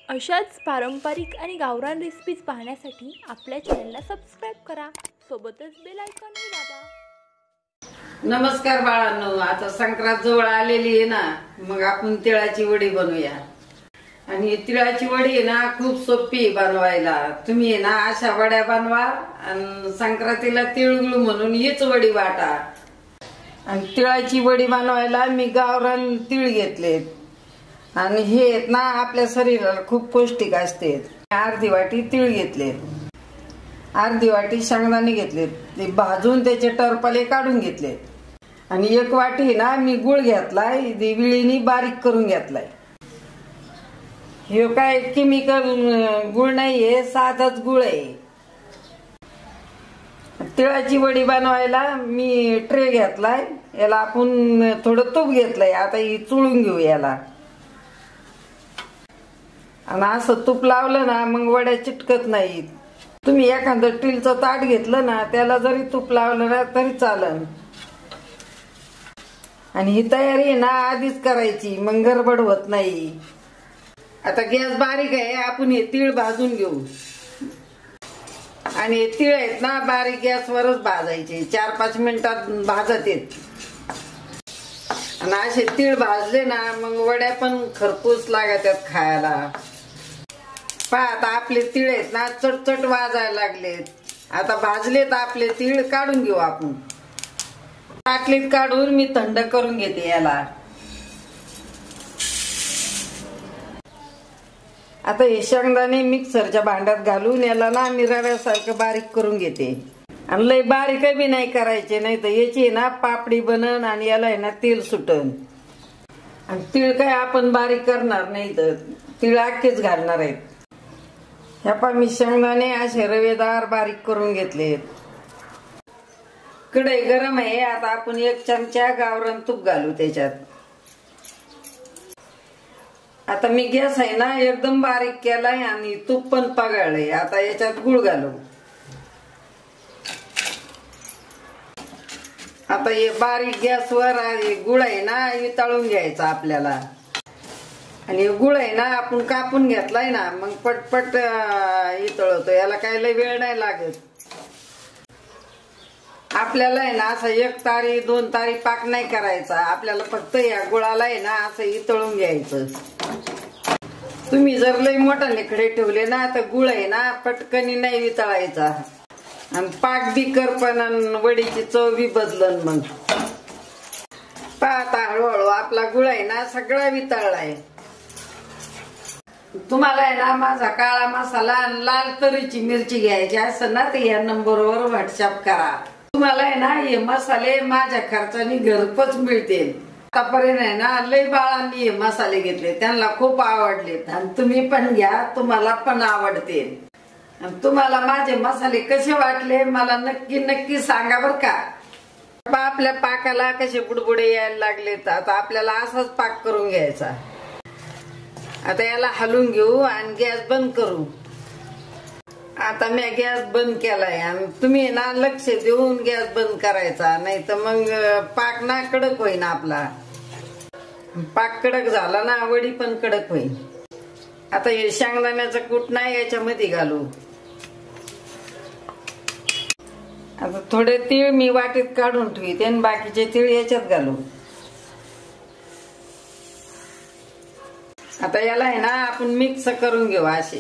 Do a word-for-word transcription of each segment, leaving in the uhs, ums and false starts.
अशाच पारंपरिक आणि गावरान रेसिपीज पाहण्यासाठी आपल्या चॅनलला सबस्क्राइब करा, सोबतच बेल आयकॉनही दाबा। नमस्कार बाळांनो, आता संक्रांत जवळ आलेली आहे ना, मग आपण तिळाची वडी बनवूया। आणि तिळाची वडी आहे ना खूप सोपी बनवायला। तुम्ही आहे ना अशा वड्या बनवा आणि संक्रांतीला तिळगुळ म्हणून हीच वडी वाटा। आणि तिळाची वडी बनवायला मी गावरान तीळ घेतलेत आणि हे आहेत ना आपल्या शरीराला खूप पौष्टिक असते। अर्धी वाटी तीळ घेतलेत, अर्धी वाटी शेंगदाणे घेतलेत, ते भाजून त्याचे टरपले काढून घेतलेत। आणि एक वाटी ना मी गुळ घेतलाय, विळीनी बारीक करून घेतलाय। हे काय केमिकल गुळ नाहीये, साधाच गुळ आहे। तिळाची वडी बनवायला मी ट्रे घेतलाय, याला आपण थोडं तूप घेतलंय। आता ही चुळून घेऊ याला। आणि असं तूप लावलं ना मग वड्या चिटकत नाहीत। तुम्ही एखादं स्टीलचं ताट घेतलं ना, त्याला जरी तूप लावलं ना तरी चालेल। आणि ही तयारी ना आधीच करायची, मग गडबड होत नाही। आता गॅस बारीक आहे, आपण हे तीळ भाजून घेऊ। आणि हे तीळ आहेत ना बारीक गॅसवरच भाजायचे, चार पाच मिनिटात भाजत येत। आणि असे तीळ भाजले ना मग वड्या पण खरपूस लागतात खायला। पहा आता आपले तीळ आहेत ना चटचट वाजायला लागलेत। आता भाजलेत आपले तीळ, काढून घेऊ आपण। ताटलीत काढून मी थंड करून घेते याला। आता हे शेंगदाणे मिक्सरच्या भांड्यात घालून याला ना मी रव्यासारखं बारीक करून घेते। आणि लय बारीक बी नाही करायचे, नाही तर याची ना पापडी बनन आणि याला आहे ना तेल सुटन। आणि तीळ काय आपण बारीक करणार नाही, तर तीळ अख्खेच घालणार आहेत। ह्या पा मी शेंगदाणे असे रवेदार बारीक करून घेतलेत। कढई गरम आहे, आता आपण एक चमचा गावरान तूप घालू त्याच्यात। आता मी गॅस आहे ना एकदम बारीक केलाय आणि तूप पण पगाळलंय। आता याच्यात गुळ घालू। आता हे बारीक गॅसवर गुळ आहे ना वितळून घ्यायचा आपल्याला। आणि गुळ आहे ना आपण कापून घेतलाय ना, मग पटपट वितळतो, याला काही लय वेळ नाही लागत। आपल्याला आहे ना असं एक तारी दोन तारी पाक नाही करायचा, आपल्याला फक्त या गुळाला आहे ना असं वितळून घ्यायचं। तुम्ही जर लय मोठा लेकडे ठेवले ना तर गुळ आहे ना पटकनी नाही वितळायचा आणि पाक बी करपण आणि वडीची चव बी बदलन। मग पाहता हळूहळू आपला गुळ आहे ना सगळा वितळलाय। तुम्हाला आहे ना माझा काळा मसाला आणि लाल तरीची मिरची घ्यायची असं ना तर या नंबरवर व्हॉट्सअप करा। तुम्हाला आहे ना हे मसाले माझ्या खर्चाने घरपोच मिळतील। आतापर्यंत आहे ना लय बाळांनी हे मसाले घेतले, त्यांना खूप आवडलेत। आणि तुम्ही पण घ्या, तुम्हाला पण आवडतील। आणि तुम्हाला माझे मसाले कसे वाटले मला नक्की नक्की सांगा बर का। आपल्या पाकाला कसे बुडबुडे यायला लागलेत, आता आपल्याला असाच पाक करून घ्यायचा। आता याला हलवून घेऊ आणि गॅस बंद करू। आता मी गॅस बंद केलाय आणि तुम्ही ना लक्ष देऊन गॅस बंद करायचा, नाही तर मग पाक ना कडक होईन। आपला पाक कडक झाला ना वडी पण कडक होईल। आता हे शेंगदाण्याचं कूट नाही याच्यामध्ये घालू। आता थोडे तीळ मी वाटीत काढून ठेवते आणि बाकीचे तीळ याच्यात घालू। आता याला आहे ना आपण मिक्स करून घेऊ असे।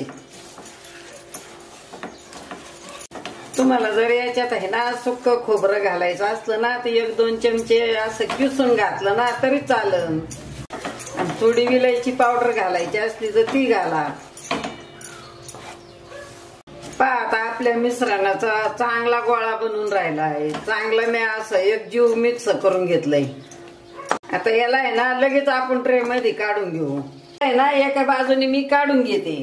तुम्हाला जर याच्यात आहे ना सुक्क खोबरं घालायचं असलं ना तर एक दोन चमचे असं किसून घातलं ना तरी चालेल। आणि थोडी विलायची पावडर घालायची असली तर ती घाला। पहा आता आपल्या मिश्रणाचा चांगला गोळा बनून राहिला आहे। चांगलं मी असं एक जीव मिक्स करून घेतलंय। आता याला आहे ना लगेच आपण ट्रे मध्ये काढून घेऊ। आहे ना एका बाजूने मी काढून घेते।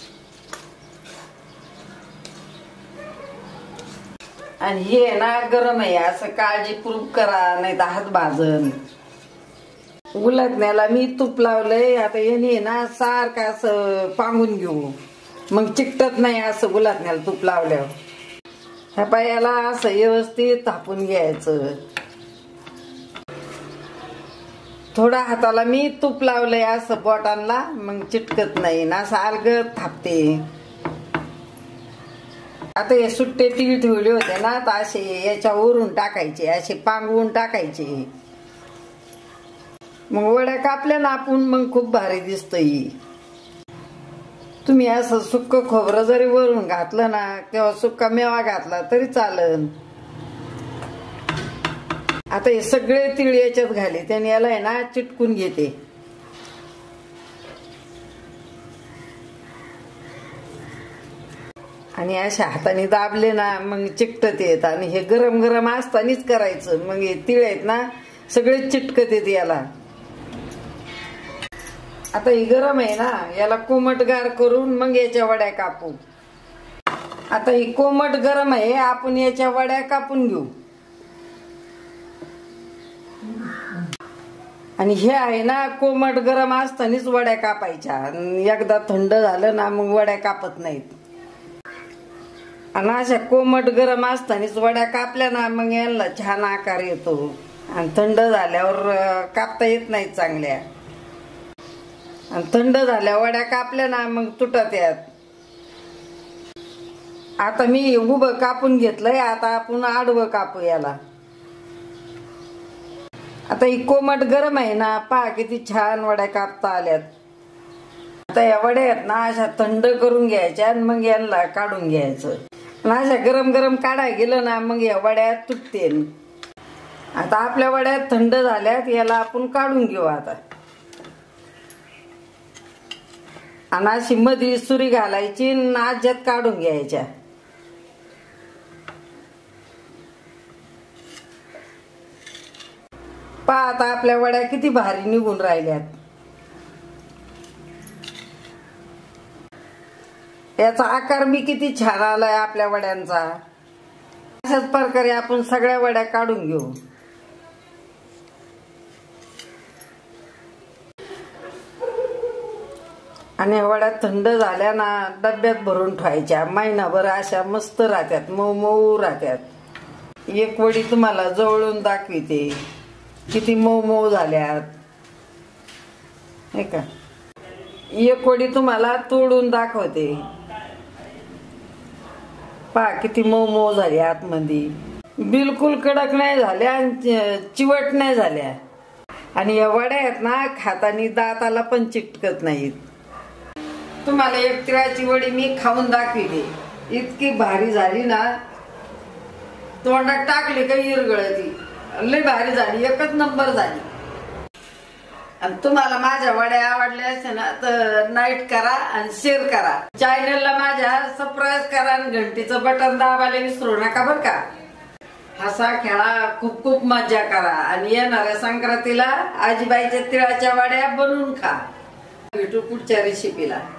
आणि हे ना गरम आहे, असं काळजीपूर्वक करा, नाही तर हात भाजन। उलटण्याला मी तूप लावलंय। आता याने ना सारखं असं पांगून घेऊ, मग चिकटत नाही असं उलटण्याला तूप लावल्यावर। ह्या पायाला असं व्यवस्थित थापून घ्यायचं। थोडा हाताला मी तूप लावलंय असं बोटांना, मग चिटकत नाही ना, असं अलगद थापते. आता हे सुट्टे तीळ ठेवले होते ना, तर असे याच्यावरून टाकायचे, असे पांगवून टाकायचे. मग वड्या कापल्या ना आपण, मग खूप भारी दिसत ही. तुम्ही असं सुक्क खोबरं जरी वरून घातलं ना, किंवा सुक्का मेवा घातला तरी चालन. आता हे सगळे तीळ याच्यात घाले, त्याने याला आहे ना चिटकून घेते. आणि अशा हाताने दाबले ना मग चिकटत येत. आणि हे गरम गरम असतानाच करायचं, मग हे तीळ आहेत ना सगळे चिटकत येत याला. आता ही गरम आहे ना, याला कोमट गार करून मग याच्या वड्या कापू. आता ही कोमट गरम आहे, आपण याच्या वड्या कापून घेऊ. आणि हे आहे ना कोमट गरम असतानाच वड्या कापायच्या, एकदा थंड झालं ना मग वड्या कापत नाहीत. आणि अशा कोमट गरम असतानाच वड्या कापल्या ना मग यांना छान आकार येतो. आणि थंड झाल्यावर कापता येत नाहीत चांगल्या. आणि थंड झाल्या वड्या कापल्या ना मग तुटत यात. आता मी उभं कापून घेतलंय, आता आपण आडवं कापू याला. आता ही कोमट गरम आहे ना, पहा किती छान वड्या कापता आल्यात. आता या वड्या आहेत ना अशा थंड करून घ्यायच्या आणि मग यांना काढून घ्यायचं. आणि अशा गरम गरम काढाय गेलं ना मग या वड्या तुटते. आता आपल्या वड्या थंड झाल्यात, याला आपण काढून घेऊ आता. आणि अशी मध्ये सुरी घालायची, नाज्यात काढून घ्यायच्या. पहा आता आपल्या वड्या किती भारी निघून राहिल्यात. याचा आकार बी किती छान आलाय आपल्या वड्यांचा. अशाच प्रकारे आपण सगळ्या वड्या काढून घेऊ. आणि वड्या थंड झाल्या ना डब्यात भरून ठेवायच्या, महिनाभर अशा मस्त राहत्यात, मऊ मऊ राहत्यात. एक वडी तुम्हाला जवळून दाखविते किती मऊ मऊ झाल्यात, हे का. एक वडी तुम्हाला तोडून दाखवते, पहा किती मऊ मऊ झाली आतमध्ये. बिलकुल कडक नाही झाल्या आणि चिवट नाही झाल्या. आणि या वड्या आहेत ना खातानी दाताला पण चिटकत नाहीत. तुम्हाला एक तिळाची वडी मी खाऊन दाखविते, इतकी भारी झाली ना, तोंडात टाकली का इरगळती, लय भारी झाली, एकच नंबर झाली. आणि तुम्हाला माझ्या वड्या आवडल्या असेल ना तर लाईक करा आणि शेअर करा. चॅनलला माझ्या सबस्क्राईब करा आणि घंटीचं बटन दाबायला विसरू नका बर का. हसा खेळा, खूप खूप मजा करा. आणि येणाऱ्या संक्रांतीला आजीबाईच्या तिळाच्या वड्या बनवून खा. भेटू पुढच्या रेसिपीला.